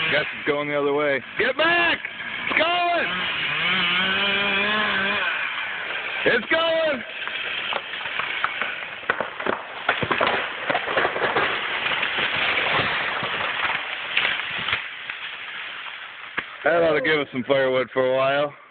Guess it's going the other way. Get back! It's going! It's going! That ought to give us some firewood for a while.